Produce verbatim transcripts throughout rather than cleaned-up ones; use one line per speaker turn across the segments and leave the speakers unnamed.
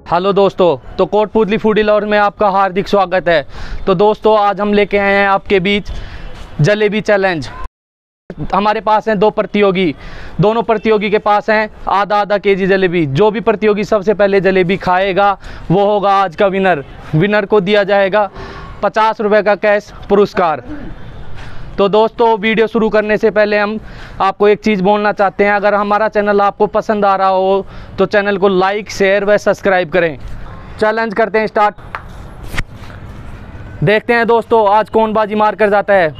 Hello दोस्तों, तो Kotputli foodie lover में आपका हार्दिक स्वागत है। तो दोस्तों आज हम लेके आए हैं आपके बीच जलेबी चैलेंज। हमारे पास हैं दो प्रतियोगी, दोनों प्रतियोगी के पास हैं आधा आधा केजी जलेबी। जो भी प्रतियोगी सबसे पहले जलेबी खाएगा वो होगा आज का विनर। विनर को दिया जाएगा पचास रुपये का कैश पुरस्कार। तो दोस्तों वीडियो शुरू करने से पहले हम आपको एक चीज़ बोलना चाहते हैं, अगर हमारा चैनल आपको पसंद आ रहा हो तो चैनल को लाइक शेयर व सब्सक्राइब करें। चैलेंज करते हैं स्टार्ट। देखते हैं दोस्तों आज कौन बाजी मार कर जाता है।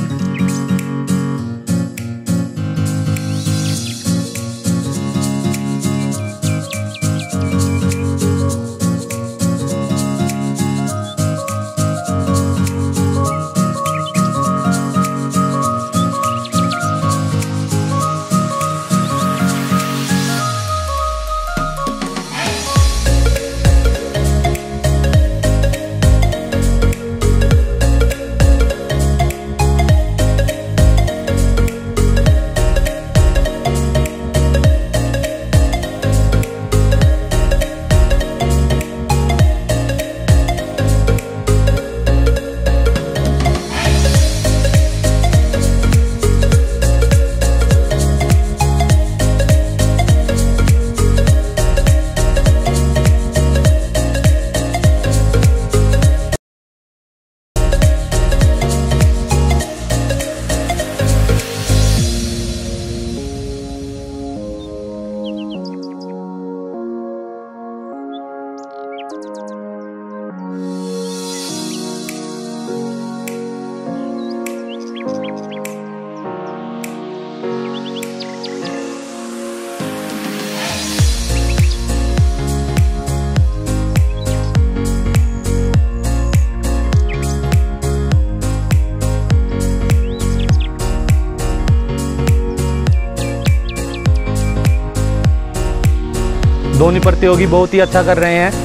दोनों प्रतियोगी बहुत ही अच्छा कर रहे हैं।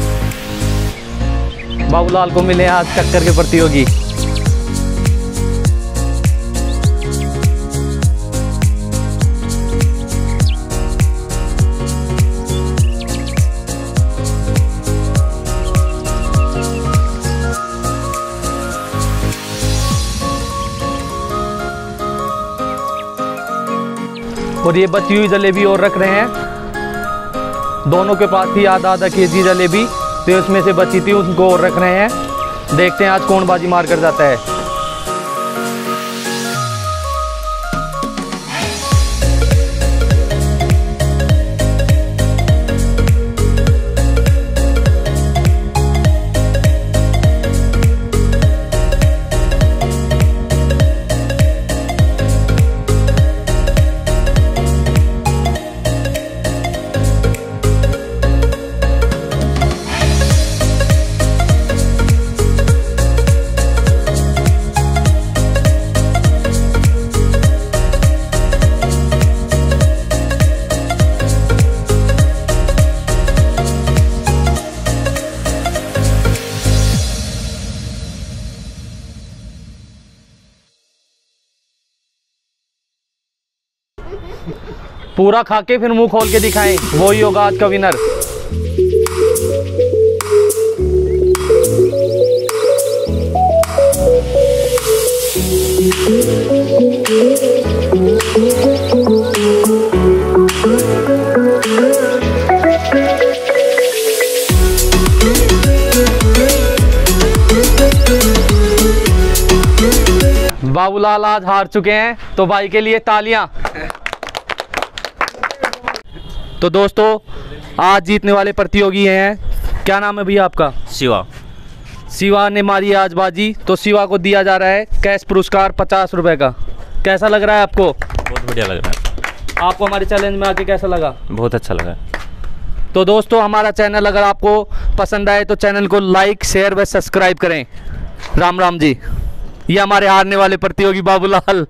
बाबूलाल को मिले आज टक्कर के प्रतियोगी। और ये बची हुई जलेबी और रख रहे हैं। दोनों के पास थी आधा आधा केजी जलेबी, तो उसमें से बची थी उनको और रख रहे हैं। देखते हैं आज कौन बाजी मार कर जाता है। पूरा खा के फिर मुंह खोल के दिखाएं, वो ही होगा आज का विनर। बाबूलाल आज हार चुके हैं, तो भाई के लिए तालियां। तो दोस्तों आज जीतने वाले प्रतियोगी हैं, क्या नाम है भैया आपका?
शिवा।
शिवा ने मारी आज बाजी, तो शिवा को दिया जा रहा है कैश पुरस्कार पचास रुपए का। कैसा लग रहा है आपको?
बहुत बढ़िया लग रहा है।
आपको हमारे चैलेंज में आके कैसा लगा?
बहुत अच्छा लगा।
तो दोस्तों हमारा चैनल अगर आपको पसंद आए तो चैनल को लाइक शेयर व सब्सक्राइब करें। राम राम जी। ये हमारे हारने वाले प्रतियोगी बाबूलाल।